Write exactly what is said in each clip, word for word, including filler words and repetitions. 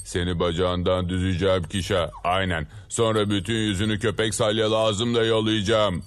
Seni bacağından düzeceğim Kişa. Aynen. Sonra bütün yüzünü köpek salyalı ağzımla yalayacağım.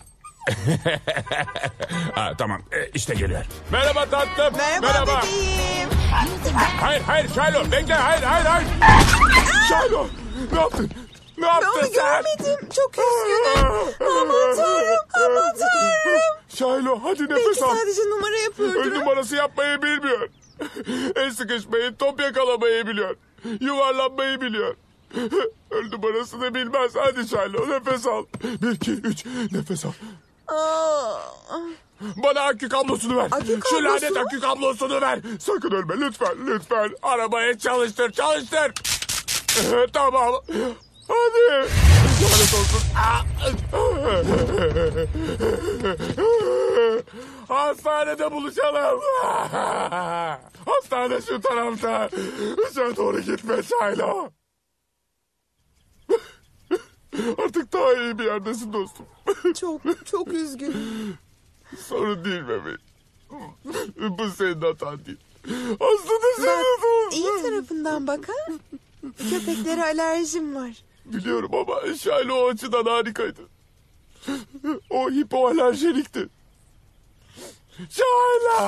Ha, tamam e, işte geliyor. Merhaba tatlım. Merhaba, Merhaba. bebeğim. Hayır hayır Shiloh bekle hayır hayır hayır. Shiloh ne yaptın? Ne Ben yaptın onu sen? görmedim. Çok üzgünüm. Aman tanrım. Aman tanrım. Shiloh hadi nefes Belki al. sadece numara Ön yapıyordur. numarası yapmayı bilmiyor. El sıkışmayı, top yakalamayı biliyor. Yuvarlanmayı biliyor. Ön numarasını bilmez. Hadi Shiloh nefes al. Bir, iki, üç nefes al. Aa, Bana akü kablosunu ver. Akü Şu kablosu lanet mu? akü kablosunu ver. Sakın ölme lütfen lütfen. Arabayı çalıştır çalıştır. Tamam. Hadi. Lanet olsun. Hastanede buluşalım. Hastane şu tarafta. Aşağı doğru gitme Shiloh. Artık daha iyi bir yerdesin dostum. çok çok üzgünüm. Sorun değil bebeğim. Bu senin hatan değil. Aslında senin Bak, hatan. iyi tarafından bak ha. Köpeklere alerjim var. Biliyorum ama Shiloh o açıdan harikaydı. O hipoalerjenikti. Shiloh!